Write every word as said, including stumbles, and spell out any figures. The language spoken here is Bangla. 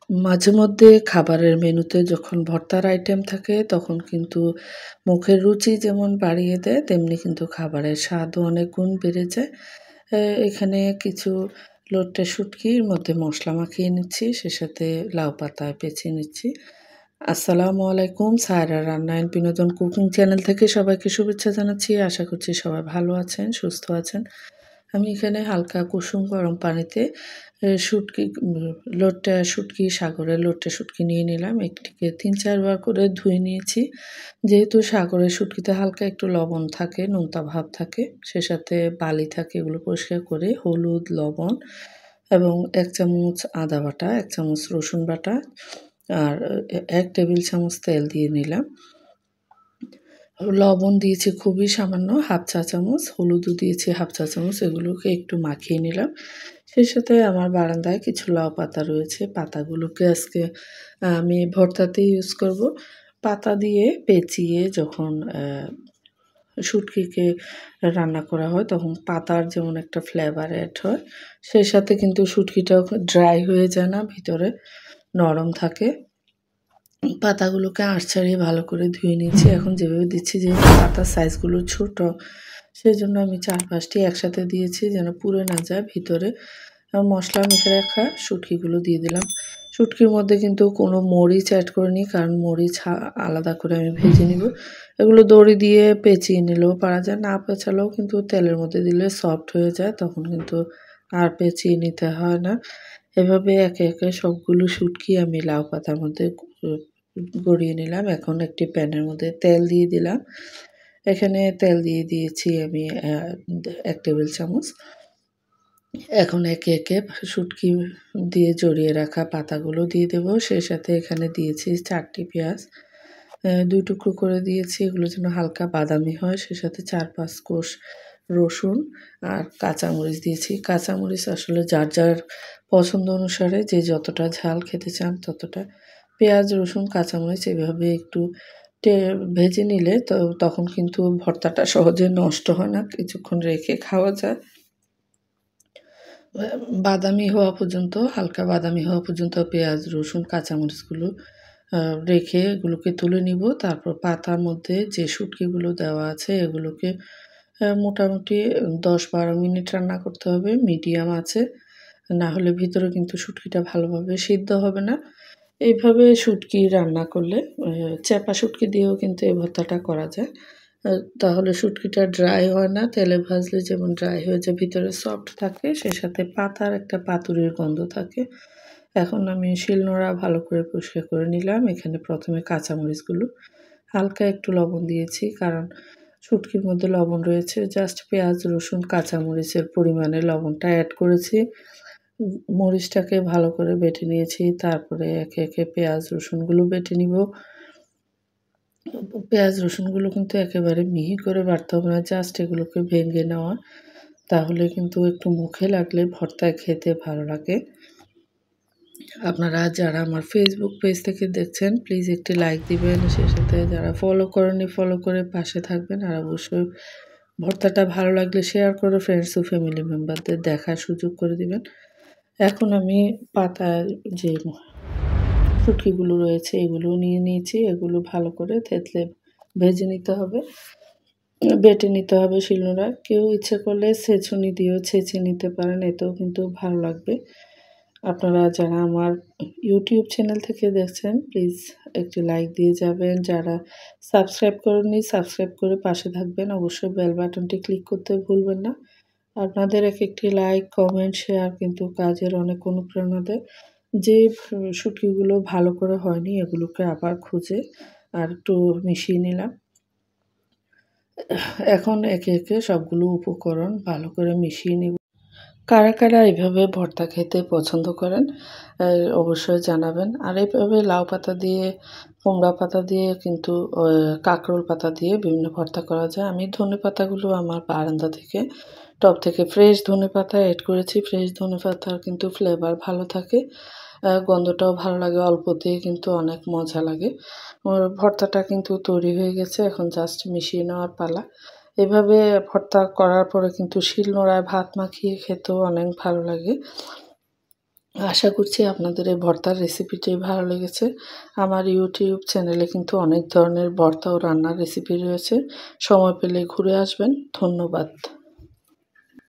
মাঝে মধ্যে খাবারের মেনুতে যখন ভর্তার আইটেম থাকে তখন কিন্তু মুখের রুচি যেমন বাড়িয়ে দেয় তেমনি কিন্তু খাবারের স্বাদও অনেক গুণ বেড়ে যায়। এ এখানে কিছু লোটে শুটকির মধ্যে মশলা মাখিয়ে নিচ্ছি, সে সাথে লাউ পাতা বেছে নিচ্ছি। আসসালামু আলাইকুম, সায়রা রান্না অ্যান্ড বিনোদন কুকিং চ্যানেল থেকে সবাইকে শুভেচ্ছা জানাচ্ছি। আশা করছি সবাই ভালো আছেন, সুস্থ আছেন। আমি এখানে হালকা কুসুম গরম পানিতে এ শুটকি উম লোট্টা শুটকি, সাগরের লোট্টা শুটকি নিয়ে নিলাম। এটিকে তিন চার বার করে ধুয়ে নিয়েছি। যেহেতু সাগরের শুটকিতে হালকা একটু লবণ থাকে, নোনতা ভাব থাকে, সে সাথে বালি থাকে, এগুলো পরিষ্কার করে হলুদ, লবণ এবং এক চামচ আদা বাটা, এক চামচ রসুন বাটা আর এ এক টেবিল চামচ তেল দিয়ে নিলাম। লবণ দিয়েছি খুবই সামান্য হাফ চা চামচ, হলুদও দিয়েছি হাফ চা চামচ। এগুলোকে একটু মাখিয়ে নিলাম। সেই সাথে আমার বারান্দায় কিছু লাউ পাতা রয়েছে। পাতাগুলোকে আজকে আমি ভর্তাতে ইউজ করব। পাতা দিয়ে পেঁচিয়ে যখন অ্যা শুটকিকে রান্না করা হয় তখন পাতার যেমন একটা ফ্লেভার এড হয়, সেই সাথে কিন্তু শুটকিটাও ড্রাই হয়ে যায় না, ভিতরে নরম থাকে। পাতাগুলোকে আঁশ ছাড়িয়ে ভালো করে ধুয়ে নিয়েছি। এখন যেভাবে দিচ্ছি, যেহেতু পাতার সাইজগুলো ছোট, সেজন্য আমি চার পাঁচ টি একসাথে দিয়েছি যেন পুড়ে না যায় ভিতরে। এবং মসলা মেখে রাখা শুটকিগুলো দিয়ে দিলাম। শুটকির মধ্যে কিন্তু কোনো মরিচ অ্যাড করিনি, কারণ মরিচ হা আলাদা করে আমি ভেজে নিব। এগুলো দড়ি দিয়ে পেঁচিয়ে নিলেও পারা যায়, না পেঁচালেও কিন্তু তেলের মধ্যে দিলে সফট হয়ে যায়, তখন কিন্তু আর পেঁচিয়ে নিতে হয় না। এভাবে একে একে সবগুলো শুটকি আমি লাউ পাতার মধ্যে গ গড়িয়ে নিলাম। এখন একটি প্যানের মধ্যে তেল দিয়ে দিলাম। এখানে তেল দিয়ে দিয়েছি আমি অ্যা এক টেবিল চামচ। এখন একে একে শুটকি দিয়ে জড়িয়ে রাখা পাতাগুলো দিয়ে দেব। সেই সাথে এখানে দিয়েছি চার টি পেঁয়াজ। অ্যা দুই টুকরো করে দিয়েছি, এগুলো যেন হালকা বাদামি হয়। সেই সাথে চার পাঁচ কোষ রসুন আর কাঁচামরিচ দিয়েছি। কাঁচামরিচ আসলে যার, যার পছন্দ অনুসারে যে যতটা ঝাল খেতে চান ততটা। পেঁয়াজ, রসুন, কাঁচামরিচ এভাবে একটু টে ভেজে নিলে তো তখন কিন্তু ভর্তাটা সহজে নষ্ট হয় না, কিছুক্ষণ রেখে খাওয়া যায়। অ্যা বাদামি হওয়া পর্যন্ত, হালকা বাদামি হওয়া পর্যন্ত পেঁয়াজ, রসুন, কাঁচামরিচগুলো আ রেখে এগুলোকে তুলে নিব। তারপর পাতার মধ্যে যে শুটকিগুলো দেওয়া আছে এগুলোকে অ্যা মোটামুটি দশ বারো মিনিট রান্না করতে হবে মিডিয়াম আঁচে। না হলে ভিতরে কিন্তু শুটকিটা ভালোভাবে সিদ্ধ হবে না। এইভাবে শুটকি রান্না করলে অ্যা চ্যাপা শুটকি দিয়েও কিন্তু এই ভর্তাটা করা যায়। আ তাহলে শুটকিটা ড্রাই হয় না, তেলে ভাজলে যেমন ড্রাই হয়ে যায়, ভিতরে সফট থাকে, সেই সাথে পাতার একটা পাতুরির গন্ধ থাকে। এখন আমি শিলনোড়া ভালো করে পরিষ্কার করে নিলাম। এখানে প্রথমে কাঁচামরিচগুলো হালকা একটু লবণ দিয়েছি, কারণ শুটকির মধ্যে লবণ রয়েছে। জাস্ট পেঁয়াজ, রসুন, কাঁচামরিচের পরিমাণে লবণটা এড করেছি। উম মরিচটাকে ভালো করে বেটে নিয়েছি। তারপরে একে, একে পেঁয়াজ, রসুনগুলো বেটে নিব। পেঁয়াজ, রসুনগুলো কিন্তু একেবারে মিহি করে বাটতে হবে না, জাস্ট এগুলোকে ভেঙে নেওয়া। তাহলে কিন্তু একটু মুখে লাগলে ভর্তায় খেতে ভালো লাগে। আপনারা যারা আমার ফেসবুক পেজ থেকে দেখছেন প্লিজ একটি লাইক দিবেন। সেই সাথে যারা ফলো করেননি ফলো করে পাশে থাকবেন। আর অবশ্যই ভর্তাটা ভালো লাগলে শেয়ার করে ফ্রেন্ডস ও ফ্যামিলি মেম্বারদের দেখার সুযোগ করে দিবেন। এখন আমি পাতার যে শুটকিগুলো রয়েছে এগুলোও নিয়ে নিয়েছি। এগুলো ভালো করে থেতলে ভেজে নিতে হবে। বেটে নিতে হবে শিলনোড়ায়। কেউ ইচ্ছে করলে ছেঁচুনি দিয়েও ছেঁচে নিতে পারেন, এতেও কিন্তু ভালো লাগবে। আপনারা যারা আমার ইউটিউব চ্যানেল থেকে দেখছেন প্লিজ একটি লাইক দিয়ে যাবেন। যারা সাবস্ক্রাইব করেননি সাবস্ক্রাইব করে পাশে থাকবেন। অবশ্যই বেল বাটনটি ক্লিক করতে ভুলবেন না। আপনাদের এক একটি লাইক, কমেন্ট, শেয়ার কিন্তু কাজের অনেক অনুপ্রেরণা দেয়। যে শুটকিগুলো ভালো করে হয়নি এগুলোকে আবার খুঁজে আর একটু মিশিয়ে নিলাম। এখন একে, একে সবগুলো উপকরণ ভালো করে মিশিয়ে নিব। কারা, কারা এভাবে ভর্তা খেতে পছন্দ করেন অ্যা অবশ্যই জানাবেন। আর এভাবে লাউ পাতা দিয়ে, কুমড়া পাতা দিয়ে কিন্তু অ কাঁকরোল পাতা দিয়ে বিভিন্ন ভর্তা করা যায়। আমি ধনেপাতাগুলো আমার বারান্দা থেকে, টব থেকে ফ্রেশ ধনেপাতা এড করেছি। ফ্রেশ ধনেপাতার কিন্তু ফ্লেভার ভালো থাকে। অ্যা গন্ধটাও ভালো লাগে, অল্পতেই কিন্তু অনেক মজা লাগে। ওর ভর্তাটা কিন্তু তৈরি হয়ে গেছে। এখন জাস্ট মিশিয়ে নেওয়ার পালা। এভাবে ভর্তা করার পরে কিন্তু শিলনোড়ায় ভাত মাখিয়ে খেতেও অনেক ভালো লাগে। আশা করছি আপনাদের এই ভর্তার রেসিপিটি ভালো লেগেছে। আমার ইউটিউব চ্যানেলে কিন্তু অনেক ধরনের ভর্তা ও রান্নার রেসিপি রয়েছে। সময় পেলে ঘুরে আসবেন। ধন্যবাদ।